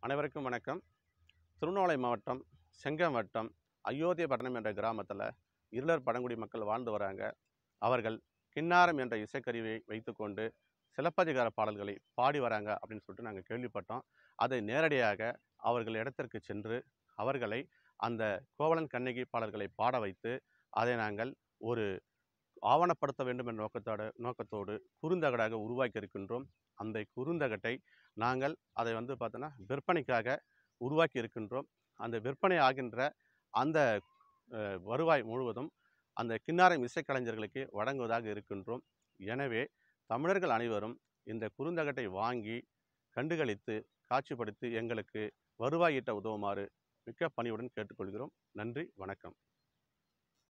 அனைவருக்கும் வணக்கம். திருவண்ணாமலை மாவட்டம் செங்கம் வட்டம் அயோத்தியப்பட்டினம் என்ற கிராமத்தில் இருளர் பழங்குடி மக்கள் வாழ்ந்து வராங்க. அவர்கள் கின்னாரம் என்ற இசைக்கருவியை வைத்துக்கொண்டு சிலப்பதிகார பாடல்களை பாடி வராங்க அப்படின்னு சொல்லிட்டு நாங்கள் கேள்விப்பட்டோம். அதை நேரடியாக அவர்கள் இடத்திற்கு சென்று அவர்களை அந்த கோவலன் கண்ணகி பாடல்களை பாட வைத்து அதை நாங்கள் ஒரு ஆவணப்படுத்த வேண்டும் என்ற நோக்கத்தோடு குறுந்தகடாக உருவாக்கி இருக்கின்றோம். அந்த குறுந்தகட்டை நாங்கள் அதை பார்த்தோன்னா விற்பனைக்காக உருவாக்கி இருக்கின்றோம். அந்த விற்பனை ஆகின்ற அந்த வருவாய் முழுவதும் அந்த கின்னாரம் இசைக்கலைஞர்களுக்கு வழங்குவதாக இருக்கின்றோம். எனவே தமிழர்கள் அனைவரும் இந்த குறுந்தகட்டை வாங்கி கண்டுகளித்து காட்சிப்படுத்தி எங்களுக்கு வருவாய் ஈட்ட உதவுமாறு மிக்க பணியுடன் கேட்டுக்கொள்கிறோம். நன்றி, வணக்கம்.